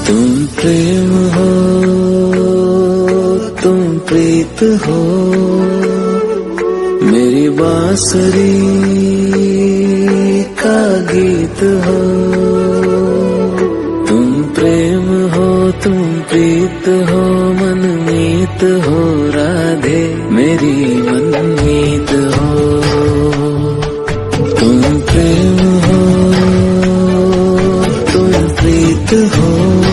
तुम प्रेम हो, तुम प्रीत हो, मेरी बांसुरी का गीत हो। तुम प्रेम हो, तुम प्रीत हो, मनमीत हो, राधे मेरी मनमीत हो। तुम प्रेम हो, तुम प्रीत हो,